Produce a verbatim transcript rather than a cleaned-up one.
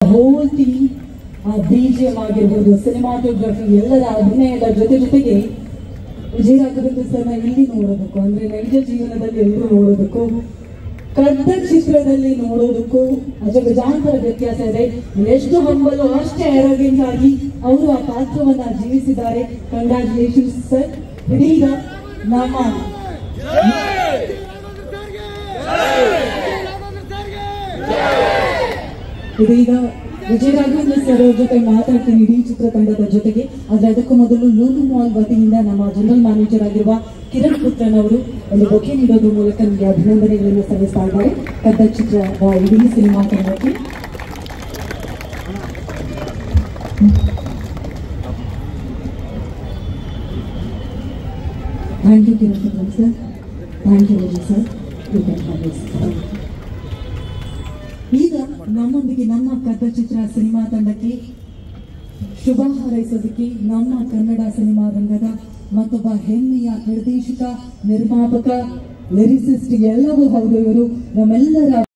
Hole team, BGM ಆಗಿರ್ಬೋದು, cinematography, ಎಲ್ಲರ ಅಭಿನಯದ ಜೊತೆ ಜೊತೆಗೆ ವಿಜಯ ರಾಘವೇಂದ್ರ ಸರ್ನ ಇಲ್ಲಿ ನೋಡೋದಕ್ಕೂ, ಅಂದ್ರೆ ನೈಜ ಜೀವನದಲ್ಲಿ ಎಲ್ಲರೂ ನೋಡೋದಕ್ಕೂ, ಕದ್ದ ಚಿತ್ರದಲ್ಲಿ ನೋಡೋದಕ್ಕೂ ಅಜಗಜಾಂತರ ವ್ಯತ್ಯಾಸ ಇದೆ. ಎಷ್ಟು ಹಂಬಲು ಅಷ್ಟೇ ಆರೋಗ್ಯಂಟ್ ಆಗಿ ಅವರು ಆ ಪಾತ್ರವನ್ನ ಜೀವಿಸಿದ್ದಾರೆ. Congratulations sir. ಇದೀಗ ನಮ್ಮ ಇದೀಗ ವಿಜಯ ರಾಘವೇಂದ್ರ ಸರ್ ಅವ್ರ ಜೊತೆ ಮಾತಾಡ್ತೀನಿ ಇಡೀ ಚಿತ್ರತಂಡದ ಜೊತೆಗೆ. ಆದ್ರೆ ಅದಕ್ಕೂ ಮೊದಲು ಲೂಲು ಮಾಲ್ ವತಿಯಿಂದ ನಮ್ಮ ಜನರಲ್ ಮ್ಯಾನೇಜರ್ ಆಗಿರುವ ಕಿರಣ್ ಪುತ್ರನ್ ಅವರು ಒಂದು ಬೊಕೆ ನೀಡೋದ್ರ ಮೂಲಕ ನಿಮಗೆ ಅಭಿನಂದನೆಗಳನ್ನು ಸಲ್ಲಿಸ್ತಾ ಇದ್ದಾರೆ ಕದ್ದ ಚಿತ್ರ ಇಡೀ ಸಿನಿಮಾ ತಂಡಕ್ಕೆ. Thank you Kiran Puthran sir. Thank you Vijay sir. You can have this. ಈಗ ನಮ್ಮೊಂದಿಗೆ ನಮ್ಮ ಕದ್ದ ಚಿತ್ರ ಸಿನಿಮಾ ತಂಡಕ್ಕೆ ಶುಭ ಹಾರೈಸೋದಕ್ಕೆ ನಮ್ಮ ಕನ್ನಡ ಸಿನಿಮಾ ರಂಗದ ಮತ್ತೊಬ್ಬ ಹೆಮ್ಮೆಯ ನಿರ್ದೇಶಕ, ನಿರ್ಮಾಪಕ, ಲಿರಿಸಿಸ್ಟ್ ಎಲ್ಲವೂ ಹೌದು ಇವರು ನಮ್ಮೆಲ್ಲರ